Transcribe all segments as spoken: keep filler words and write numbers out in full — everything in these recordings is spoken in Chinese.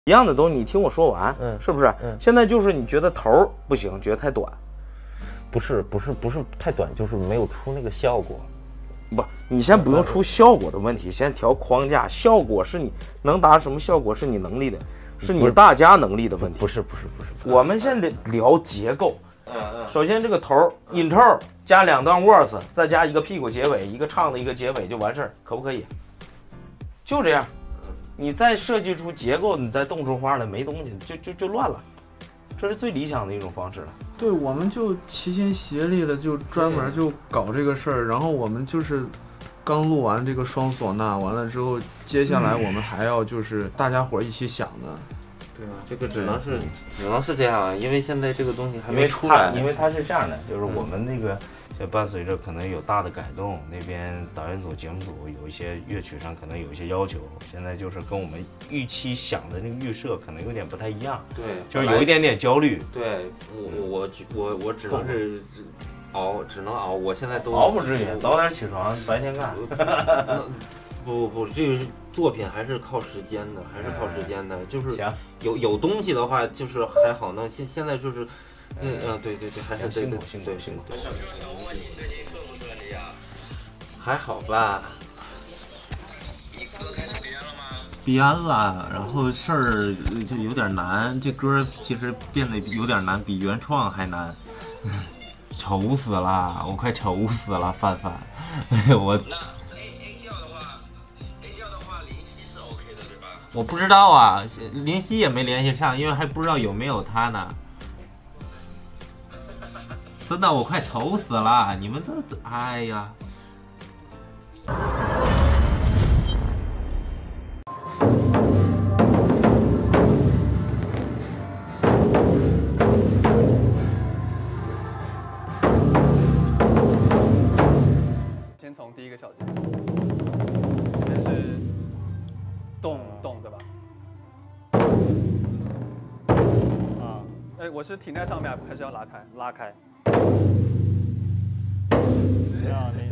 一样的东西，你听我说完， 嗯， 是不是？嗯，现在就是你觉得头儿不行，觉得太短， 不是不是不是太短，就是没有出那个效果。 不，你先不用出效果的问题，先调框架。效果是你能达什么效果是你能力的，是你大家能力的问题。 不是不是不是，不是我们先聊结构。嗯嗯。首先这个头儿 intro 加两段 verse， 再加一个屁股结尾，一个唱的一个结尾就完事儿，可不可以？就这样。你再设计出结构，你再动出花来，没东西，就就就乱了，这是最理想的一种方式了。 对，我们就齐心协力的就专门就搞这个事儿，然后我们就是刚录完这个双唢呐，完了之后，接下来我们还要就是大家伙一起想的。 对啊，这个只能是只能是这样啊，因为现在这个东西还没出来。 因为它是这样的，就是我们那个。就伴随着可能有大的改动，那边导演组、节目组有一些乐曲上可能有一些要求，现在就是跟我们预期想的那个预设可能有点不太一样， 对， 就是有一点点焦虑。 对，我我我我只能是熬，只能熬。我现在都熬不至于，早点起床，白天干。 不不不，这个作品还是靠时间的，还是靠时间的。就是有有东西的话，就是还好呢。现现在就是。嗯嗯，对对对，还是辛苦辛苦辛苦。 还好吧。 你歌开始编了吗？ 编了，然后事儿就有点难。这歌其实变得有点难，比原创还难。愁死了，我快愁死了，范范。我。 那 A A 调的话 ，A 调的话，林夕是 OK 的，对吧？ 我不知道啊，林夕也没联系上，因为还不知道有没有他呢。真的，我快愁死了！你们这，哎呀！ 先从第一个小节，这是动动对吧？啊，哎，我是停在上面还是要拉开？拉开。 没有你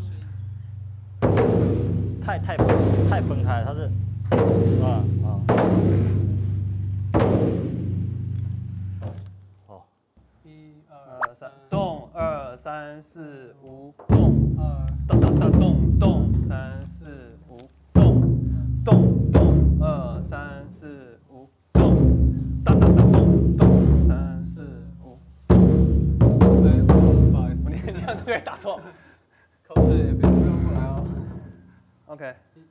太太太分开，它是啊啊哦，一二三，动二三四五，动二动动动动动三四五，动动动二三四五，动当当当动动三四五，动。哎，不好意思，我你这样对打错。口水也别不用过来哦。OK。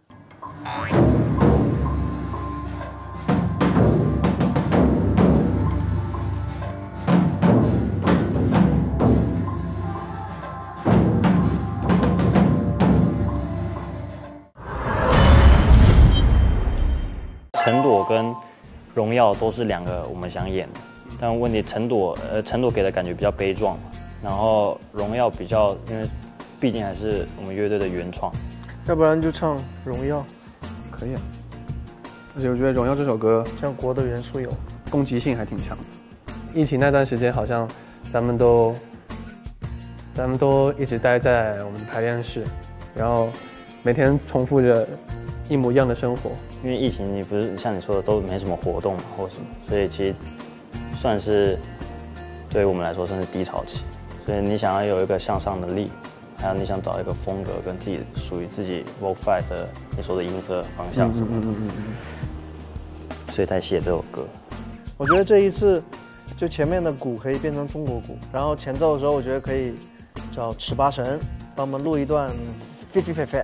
陈朵跟荣耀都是两个我们想演的，但问题陈朵呃陈朵给的感觉比较悲壮，然后荣耀比较因为毕竟还是我们乐队的原创。 要不然就唱《荣耀》， 可以啊。而且我觉得《荣耀》这首歌， 像国的元素有， 攻击性还挺强的。疫情那段时间，好像咱们都，咱们都一直待在我们的排练室，然后每天重复着一模一样的生活。 因为疫情，你不是像你说的都没什么活动嘛，或什么，所以其实算是对于我们来说算是低潮期。所以你想要有一个向上的力。还有你想找一个风格跟自己属于自己 vocal five 的你说的音色方向什么的，嗯嗯嗯嗯、所以才写这首歌。 我觉得这一次就前面的鼓可以变成中国鼓，然后前奏的时候我觉得可以找尺八神帮我们录一段飞飞飞飞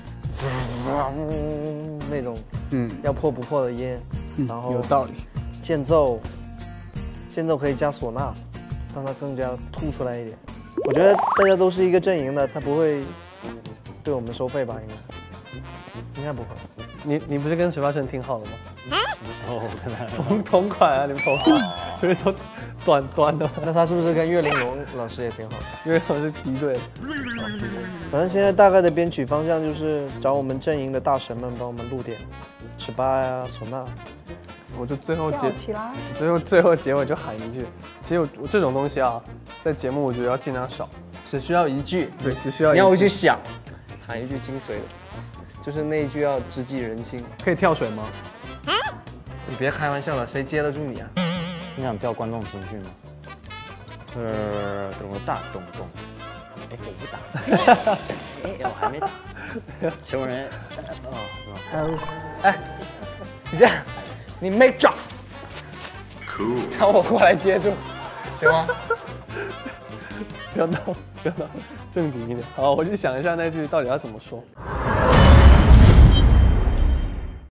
那种嗯要破不破的音， 嗯、 然后有道理。 间奏间奏可以加唢呐，让它更加突出来一点。我觉得大家都是一个阵营的，他不会对我们收费吧？应该，应该不会。 你你不是跟十八神挺好的吗？ 什么时候跟他同同款啊？你们同款，不是都短短的吗？ 那他是不是跟岳玲珑老师也挺好的？ 岳玲珑是敌对的。 反正现在大概的编曲方向就是找我们阵营的大神们帮我们录点尺八呀、唢呐。 我就最后结，最后最后结尾就喊一句。其实我我这种东西啊，在节目我觉得要尽量少， 只需要一句， 对，只需要你要回去想，喊一句精髓的，就是那一句要直击人心。 可以跳水吗？ 你别开玩笑了，谁接得住你啊？ 你想吊观众情绪吗？呃，咚大咚咚，哎，我不打，哎，我还没打，求人，哦， 嗯，哎，你这样，你没抓，让我过来接住，行吗？ 不要闹，不要闹，正经一点。好，我去想一下那句到底要怎么说。